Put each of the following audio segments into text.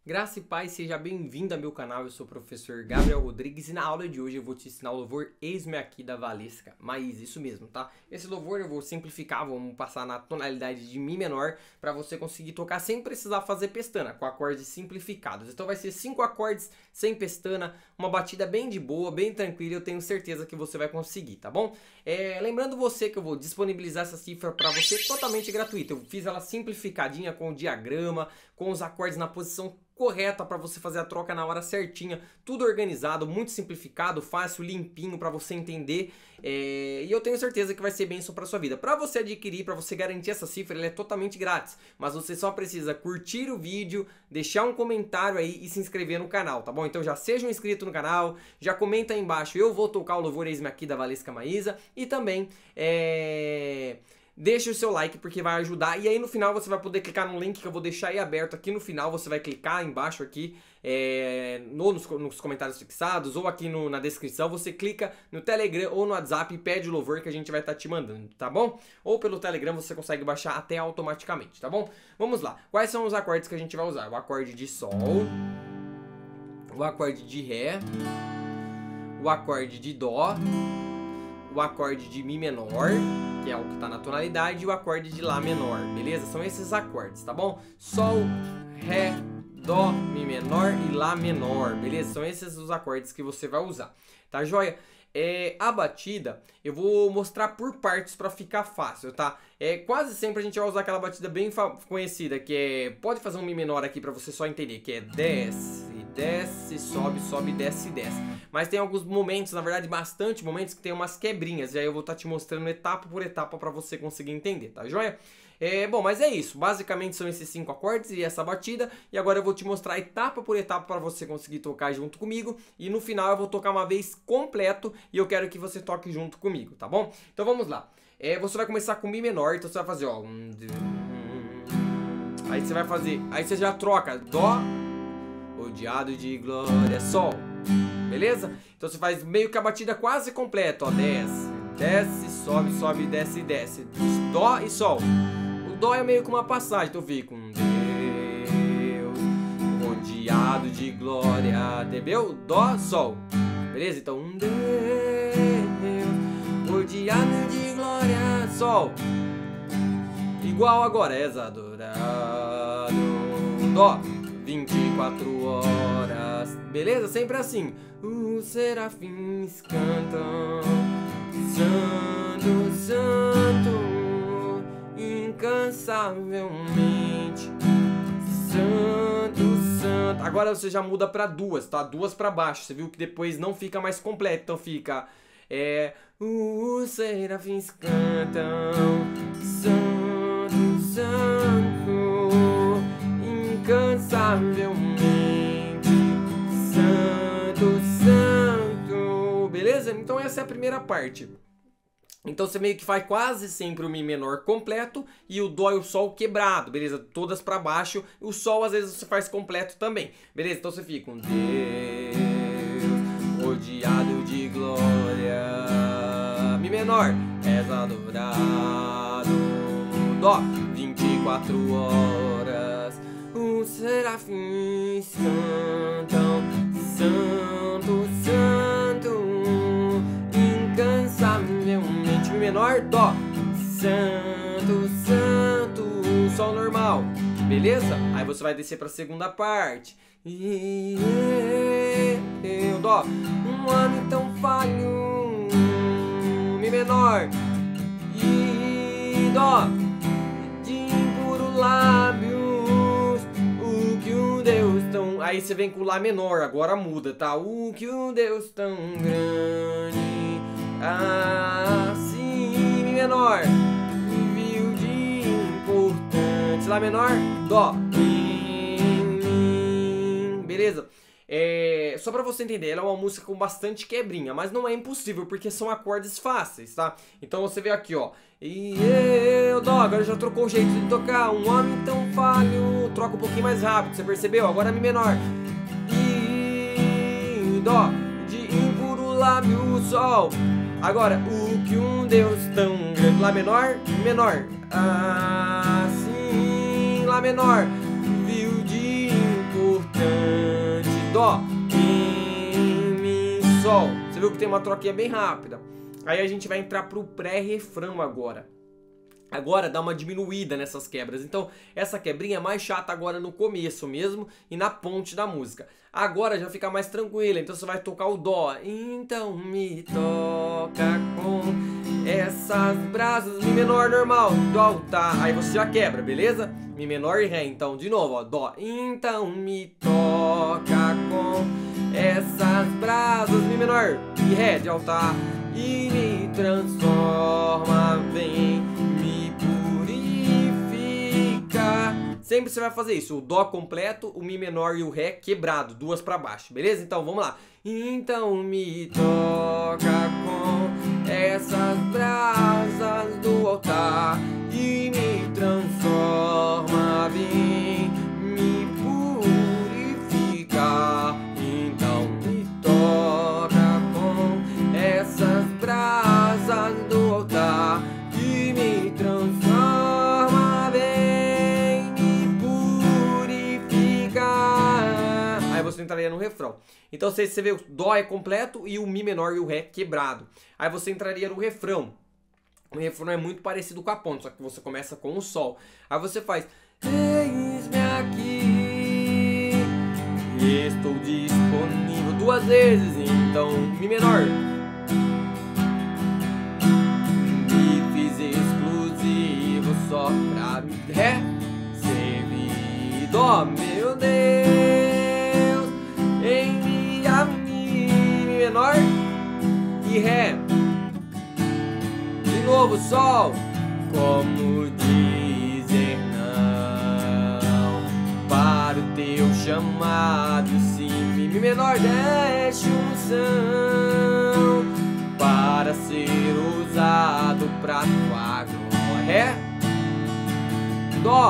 Graça e paz, seja bem-vindo ao meu canal, eu sou o professor Gabriel Rodrigues e na aula de hoje eu vou te ensinar o louvor Eis-me Aqui da Valesca Maísa, isso mesmo, tá? Esse louvor eu vou simplificar, vamos passar na tonalidade de Mi menor para você conseguir tocar sem precisar fazer pestana, com acordes simplificados. Então vai ser 5 acordes sem pestana, uma batida bem de boa, bem tranquila, eu tenho certeza que você vai conseguir, tá bom? Lembrando você que eu vou disponibilizar essa cifra para você totalmente gratuita, eu fiz ela simplificadinha com o diagrama, com os acordes na posição correta para você fazer a troca na hora certinha, tudo organizado, muito simplificado, fácil, limpinho para você entender, e eu tenho certeza que vai ser bênção para sua vida. Para você adquirir, para você garantir essa cifra, ela é totalmente grátis, mas você só precisa curtir o vídeo, deixar um comentário aí e se inscrever no canal, tá bom? Então já seja um inscrito no canal, já comenta aí embaixo, eu vou tocar o louvor Eis-me Aqui da Valesca Maísa, e também deixa o seu like porque vai ajudar. E aí no final você vai poder clicar no link que eu vou deixar aí aberto aqui no final. Você vai clicar embaixo aqui nos comentários fixados ou aqui na descrição. Você clica no Telegram ou no WhatsApp e pede o louvor que a gente vai estar te mandando, tá bom? Ou pelo Telegram você consegue baixar até automaticamente, tá bom? Vamos lá. Quais são os acordes que a gente vai usar? O acorde de Sol, o acorde de Ré, o acorde de Dó, o acorde de Mi menor, que é o que está na tonalidade, e o acorde de Lá menor, beleza? São esses acordes, tá bom? Sol, Ré, Dó, Mi menor e Lá menor, beleza? São esses os acordes que você vai usar, tá joia? A batida eu vou mostrar por partes para ficar fácil, tá? Quase sempre a gente vai usar aquela batida bem conhecida, que pode fazer um Mi menor aqui para você só entender, que é desce, desce, sobe, sobe, desce, desce. Mas tem alguns momentos, na verdade bastante momentos, que tem umas quebrinhas, e aí eu vou estar te mostrando etapa por etapa para você conseguir entender, tá joia? Bom, mas é isso, basicamente são esses 5 acordes e essa batida, e agora eu vou te mostrar etapa por etapa para você conseguir tocar junto comigo, e no final eu vou tocar uma vez completo, e eu quero que você toque junto comigo, tá bom? Então vamos lá, você vai começar com Mi menor, então você vai fazer, ó, aí você vai fazer, aí você já troca, Dó, rodeado de glória, Sol, beleza? Então você faz meio que a batida quase completa, ó, desce, desce, sobe, sobe, desce, desce, Dó e Sol. O Dó é meio que uma passagem, então fica um Deus rodeado de glória, entendeu? Dó, Sol, beleza? Então um Deus rodeado de glória, Sol. Igual agora, adorado, Dó, 24 horas, beleza? Sempre assim. Os serafins cantam, Santo, Santo, incansavelmente, Santo, Santo. Agora você já muda para duas, tá? Duas para baixo. Você viu que depois não fica mais completo, então fica os serafins cantam, Santo, Santo, incansavelmente, Santo, Santo, beleza? Então essa é a primeira parte. Então você meio que faz quase sempre o Mi menor completo e o Dó e o Sol quebrado, beleza? Todas para baixo. O Sol às vezes você faz completo também, beleza? Então você fica um Deus rodeado de glória, Mi menor, és adorado, Dó, 24 horas, os serafins cantam, Santo, Santo, incansavelmente, Mi menor, Dó, Santo, Santo, Sol normal, beleza? Aí você vai descer para a segunda parte, Dó, um ano tão falho, Mi menor, e Dó, de impuro lábios, o que um Deus tão... Aí você vem com Lá menor, agora muda, tá? O que um Deus tão grande, assim, Mi menor, me viu de importante, Lá menor, Dó, beleza? Só pra você entender, ela é uma música com bastante quebrinha, mas não é impossível, porque são acordes fáceis, tá? Então você vê aqui, ó, e eu, Dó, agora já trocou o jeito de tocar, um homem tão falho, troca um pouquinho mais rápido, você percebeu? Agora Mi menor, e Dó, de impuro lábio, Sol, agora, o que um Deus tão grande, Lá menor, menor, assim, Lá menor, viu de importante, Dó, Mi, Sol. Você viu que tem uma troquinha bem rápida. Aí a gente vai entrar pro pré-refrão agora. Agora dá uma diminuída nessas quebras. Então essa quebrinha é mais chata agora no começo mesmo e na ponte da música. Agora já fica mais tranquila. Então você vai tocar o Dó. Então me toca com essas brasas. Mi menor normal. Dó, tá. Aí você já quebra, beleza? Mi menor e Ré. Então de novo, ó. Dó. Então me toca com essas brasas. Mi menor e Ré de altar. E me transforma, vem me purifica. Sempre você vai fazer isso, o Dó completo, o Mi menor e o Ré quebrado, duas pra baixo, beleza? Então vamos lá. Então me toca com essas brasas do altar e me transforma, vem me purifica. Então me toca com essas brasas do altar e me transforma, vem me purificar. Aí você entraria no refrão. Então você vê o Dó é completo e o Mi menor e o Ré quebrado. Aí você entraria no refrão. O refrão é muito parecido com a ponte, só que você começa com o Sol. Aí você faz: eis-me aqui, estou disponível, duas vezes. Então Mi menor, me fiz exclusivo só pra Ré, servi Dó, meu Deus, envia-me, Mi menor e Ré. De novo Sol, como dizer não para o teu chamado, sim. Mi menor, deixa unção para ser usado pra tua glória. Ré, Dó,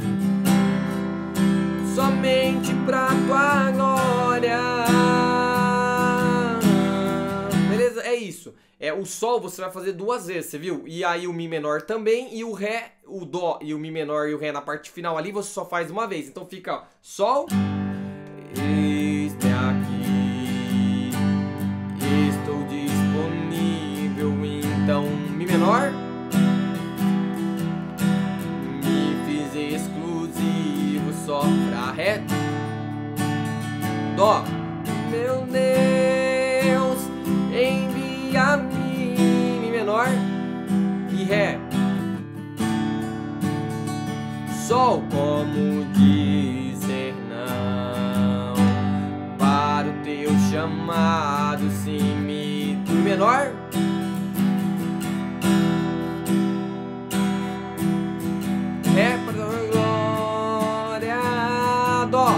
somente pra tua glória. Beleza? É isso. O Sol você vai fazer duas vezes, você viu? E aí o Mi menor também, e o Ré, o Dó e o Mi menor e o Ré na parte final ali você só faz uma vez. Então fica, ó, Sol, eis-me aqui, estou disponível. Então Mi menor, me fiz exclusivo só pra Ré, Dó, meu Deus, envia-me, Mi menor e Ré. Sol, como dizer não para o teu chamado, sim. Mi menor, Ré para tua glória, Dó,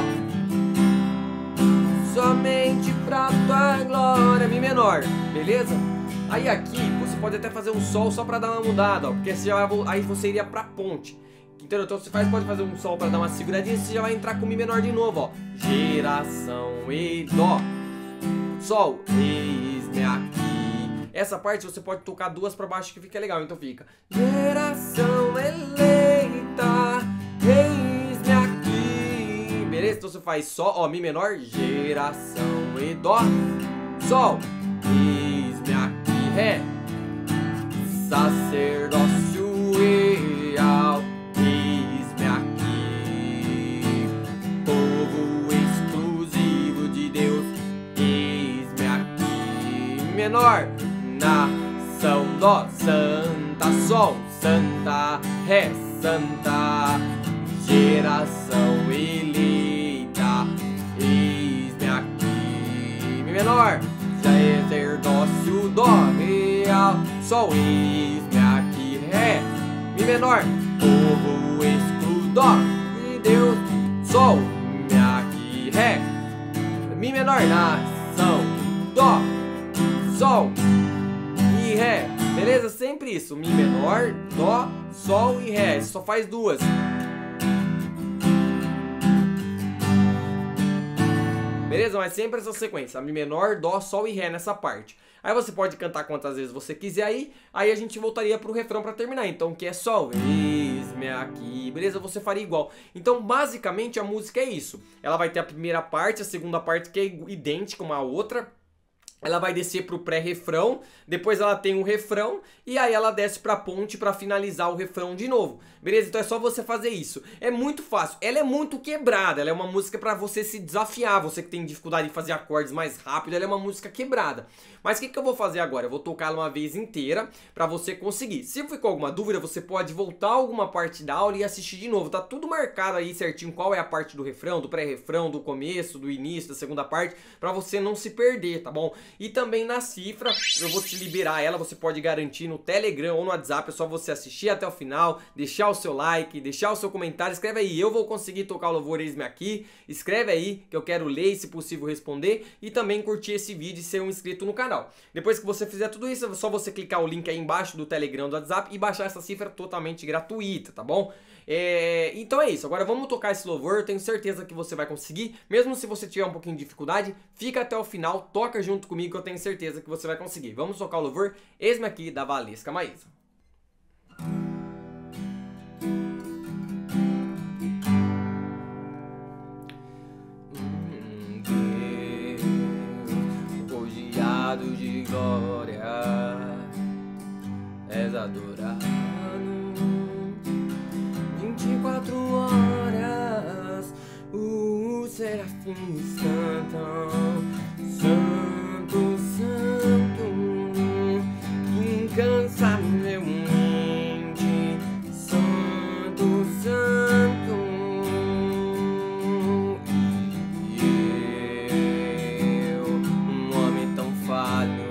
somente pra tua glória, Mi menor, beleza? Aí aqui você pode até fazer um Sol só pra dar uma mudada, ó, porque você já vai, aí você iria pra ponte. Entendeu? Então você pode fazer um Sol pra dar uma seguradinha, você já vai entrar com Mi menor de novo, ó. Geração e Dó, Sol, eis-me aqui. Essa parte você pode tocar duas pra baixo que fica legal, então fica geração eleita, eis-me aqui. Beleza? Então você faz Sol, ó, Mi menor, geração e Dó, Sol, eis-me aqui, Ré, sacerdócio real, eis-me aqui, povo exclusivo de Deus, eis-me aqui, Mi menor, nação, Dó, Santa, Sol, Santa, Ré, Santa, geração eleita, eis-me aqui, Mi menor, sacerdócio, Dó, real, Sol, eis-me aqui, Ré, Mi menor, povo exclusivo, Dó de Deus, Sol, Mi aqui, Ré, Mi menor, nação, Dó, Sol e Ré, beleza? Sempre isso, Mi menor, Dó, Sol e Ré, você só faz duas. Beleza? Mas sempre essa sequência, Mi menor, Dó, Sol e Ré nessa parte. Aí você pode cantar quantas vezes você quiser aí a gente voltaria pro refrão pra terminar. Então que é Sol, eis-me eis-me aqui, beleza? Você faria igual. Então, basicamente, a música é isso. Ela vai ter a primeira parte, a segunda parte que é idêntica uma à outra. Ela vai descer pro pré-refrão, depois ela tem um refrão e aí ela desce pra ponte pra finalizar o refrão de novo. Beleza? Então é só você fazer isso. É muito fácil. Ela é muito quebrada, ela é uma música pra você se desafiar, você que tem dificuldade de fazer acordes mais rápido, ela é uma música quebrada. Mas o que eu vou fazer agora? Eu vou tocar ela uma vez inteira pra você conseguir. Se ficou alguma dúvida, você pode voltar a alguma parte da aula e assistir de novo. Tá tudo marcado aí certinho qual é a parte do refrão, do pré-refrão, do começo, do início, da segunda parte, pra você não se perder, tá bom? E também na cifra, eu vou te liberar ela, você pode garantir no Telegram ou no WhatsApp, é só você assistir até o final, deixar o seu like, deixar o seu comentário, escreve aí, eu vou conseguir tocar o louvor eis-me aqui, escreve aí que eu quero ler e se possível responder e também curtir esse vídeo e ser um inscrito no canal. Depois que você fizer tudo isso, é só você clicar o link aí embaixo do Telegram, do WhatsApp e baixar essa cifra totalmente gratuita, tá bom? Então é isso, agora vamos tocar esse louvor, eu tenho certeza que você vai conseguir, mesmo se você tiver um pouquinho de dificuldade, fica até o final, toca junto comigo que eu tenho certeza que você vai conseguir. Vamos tocar o louvor, eis-me aqui, da Valesca Maísa. Deus, rodeado de glória, és adorado. 24 horas os serafins cantam, Santo, Santo, incansavelmente, Santo, Santo. E eu, um homem tão falho,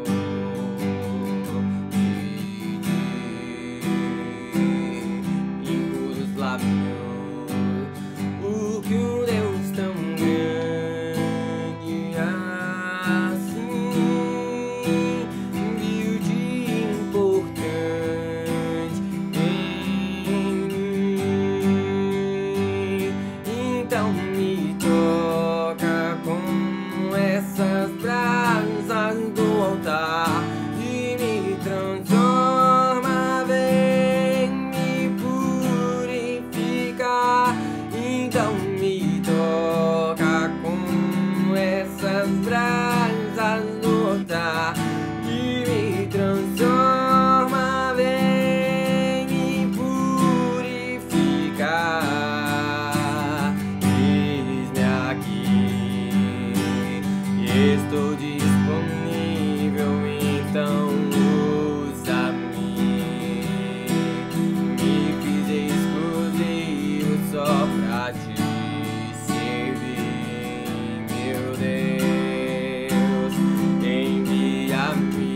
o que um Deus tão grande assim viu de importante em mim. Então me toca com essas brasas do altar e me transforma, vem me purificar. Então me toca com essas brasas do altar e me transforma, vem me purificar. Eis-me aqui, estou disponível, então usa-me. Me fiz exclusivo só pra te servir, meu Deus, envia-me.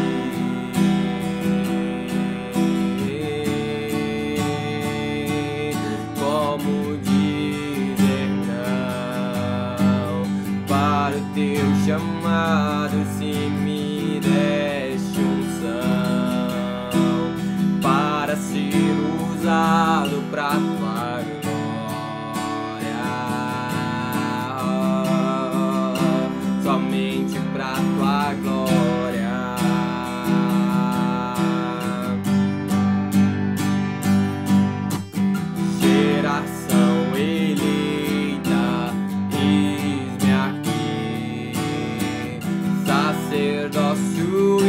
Como dizer não para o teu chamado se me deste unção para ser usado pra tua glória, somente pra tua glória. Geração eleita, eis-me aqui, sacerdócio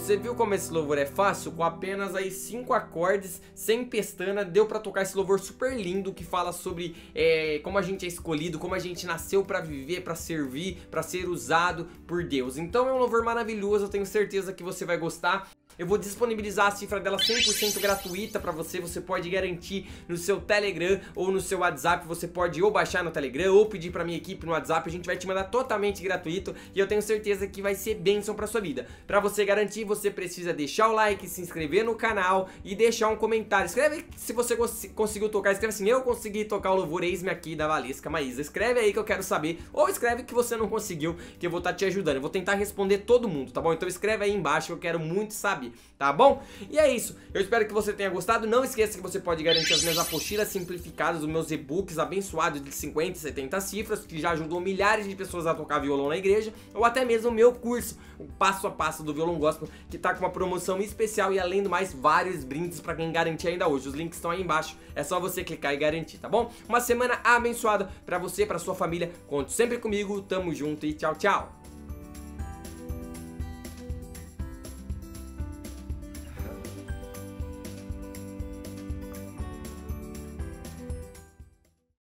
Você viu como esse louvor é fácil? Com apenas aí 5 acordes, sem pestana, deu pra tocar esse louvor super lindo que fala sobre como a gente é escolhido, como a gente nasceu pra viver, pra servir, pra ser usado por Deus. Então é um louvor maravilhoso, eu tenho certeza que você vai gostar. Eu vou disponibilizar a cifra dela 100% gratuita pra você, você pode garantir no seu Telegram ou no seu WhatsApp, você pode ou baixar no Telegram ou pedir pra minha equipe no WhatsApp, a gente vai te mandar totalmente gratuito e eu tenho certeza que vai ser bênção pra sua vida. Pra você garantir, você precisa deixar o like, se inscrever no canal e deixar um comentário. Escreve se você conseguiu tocar, escreve assim, eu consegui tocar o louvor Eis-me Aqui da Valesca Maísa. Escreve aí que eu quero saber, ou escreve que você não conseguiu, que eu vou estar te ajudando. Eu vou tentar responder todo mundo, tá bom? Então escreve aí embaixo que eu quero muito saber, tá bom? E é isso, eu espero que você tenha gostado. Não esqueça que você pode garantir as minhas apostilas simplificadas, os meus e-books abençoados de 50 e 70 cifras, que já ajudou milhares de pessoas a tocar violão na igreja, ou até mesmo o meu curso, o passo a passo do violão gospel, que tá com uma promoção especial e além do mais, vários brindes pra quem garantir ainda hoje. Os links estão aí embaixo, é só você clicar e garantir, tá bom? Uma semana abençoada pra você, pra sua família, conte sempre comigo, tamo junto e tchau, tchau!